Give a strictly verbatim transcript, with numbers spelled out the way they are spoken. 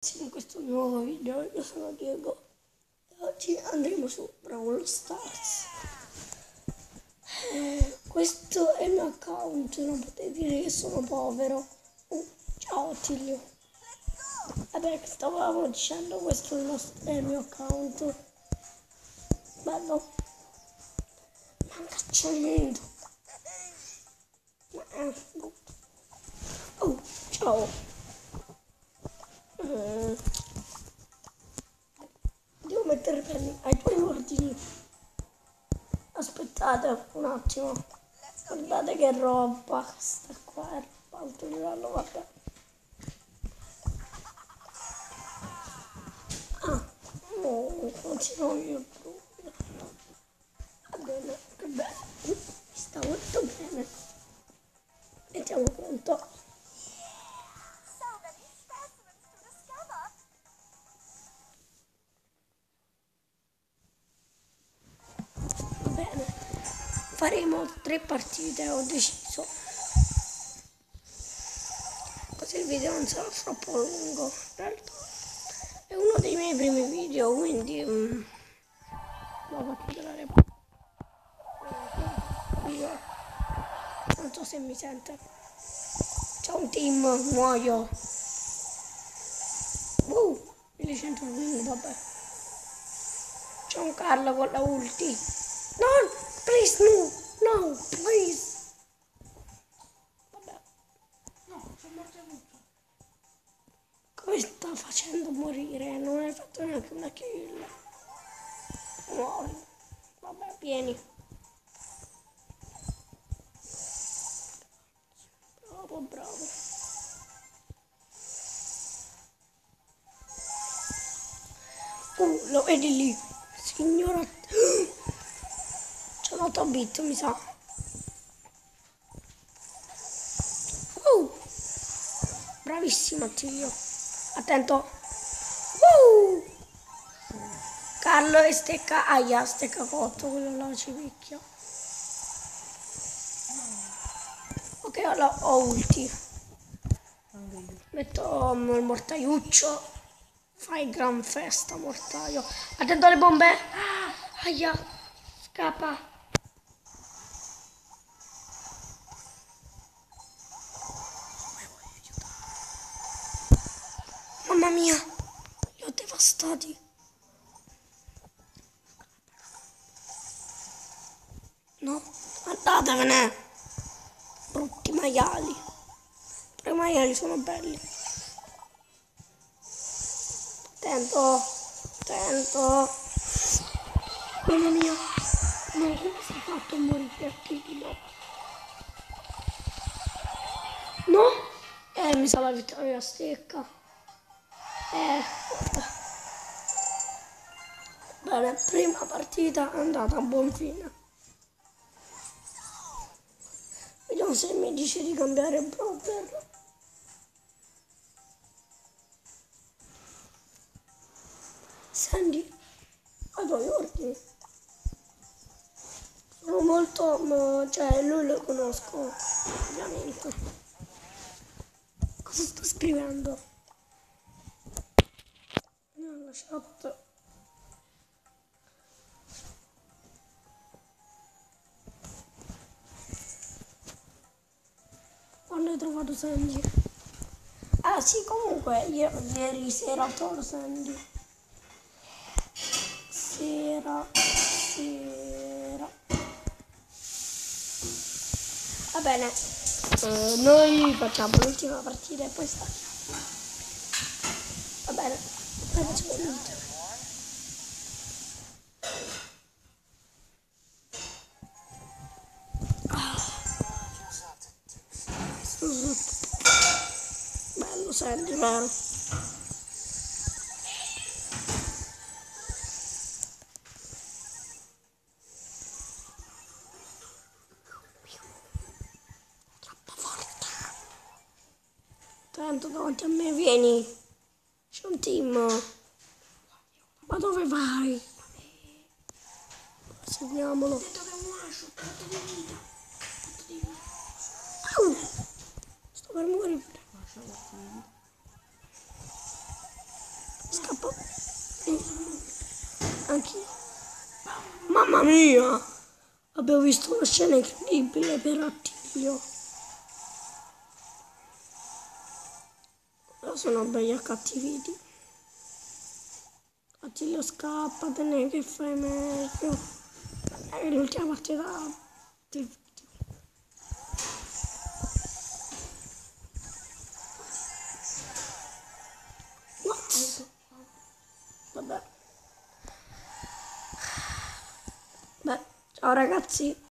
In questo nuovo video io sono Diego e oggi andremo su Brawl Stars. Eh, questo è il mio account, non potete dire che sono povero. Uh, ciao Tilio. Vabbè, stavamo dicendo, questo è il, nostro, è il mio account. Bello. Manca accendendo. Eh, oh, ciao. Mm. Devo mettere per ai tuoi ordini. Aspettate un attimo. Guardate che roba. Sta qua è alto livello, vabbè. Ah, no, non ci sono io. Va bene, che bello. Mi sta molto bene. Mettiamo pronto. Faremo tre partite, ho deciso, così il video non sarà troppo lungo. In realtà è uno dei miei primi video, quindi um, lo faccio durare io. Non so se mi sente. C'è un team, muoio. Uh, millecento win, vabbè. C'è un Carlo con la ulti. No! Please, no, no, please. Vabbè. No, sono morto tutto. Come sta facendo morire? Non hai fatto neanche una kill. Muori. Vabbè, vieni. Bravo, bravo. Uh, lo vedi lì, signora. C'è un otto bit, mi sa. Uh, bravissimo Tilio. Attento. Uh, Carlo e stecca. Aia, stecca cotto, quello là ci picchia. Ok, allora ho ulti. Metto um, il mortaiuccio. Fai gran festa, mortaio. Attento alle bombe. Ah, aia, scappa. Mamma mia, li ho devastati. No, andatevene. Brutti maiali. Però i maiali sono belli. Attento, attento. Mamma mia. No, come si è fatto a morire a Tilio? No? Eh, mi sa la vittoria stecca. Eh, bene, prima partita è andata a buon fine. Vediamo se mi dice di cambiare brawler. Sandy, ai tuoi ordini. Sono molto, cioè lui lo conosco, ovviamente. Cosa sto scrivendo? Nella chat. Quando hai trovato Sandy? Ah sì, comunque io, ieri sera ho trovato Sandy. Sera, sera. Va bene, uh, noi facciamo l'ultima partita e poi stacchiamo. Va bene, poi facciamo l'ultima. Bello Sandy, vero? Troppo forte. Tanto davanti a me, vieni. C'è un team. Ma dove vai? Segniamolo. Au! Sto per morire. scappa. Anche. Mamma mia! Abbiamo visto una scena incredibile per Attilio. Ora sono belli accattiviti. Attilio scappa, te ne che fai meglio. È l'ultima partita del video. What? Vabbè. Beh, ciao ragazzi.